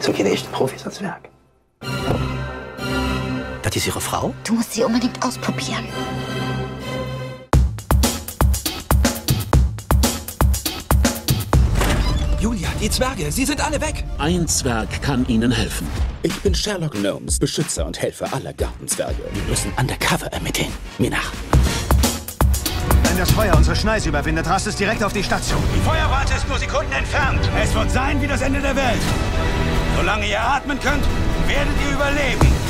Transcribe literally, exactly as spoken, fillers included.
So gehen echt Profis ans Werk. Das ist Ihre Frau? Du musst sie unbedingt ausprobieren. Julia, die Zwerge, sie sind alle weg. Ein Zwerg kann Ihnen helfen. Ich bin Sherlock Gnomes, Beschützer und Helfer aller Gartenzwerge. Wir müssen undercover ermitteln. Mir nach. Wenn das Feuer unsere Schneise überwindet, rast es direkt auf die Station. Die Feuerwarte ist nur Sekunden entfernt. Es wird sein wie das Ende der Welt. Solange ihr atmen könnt, werdet ihr überleben.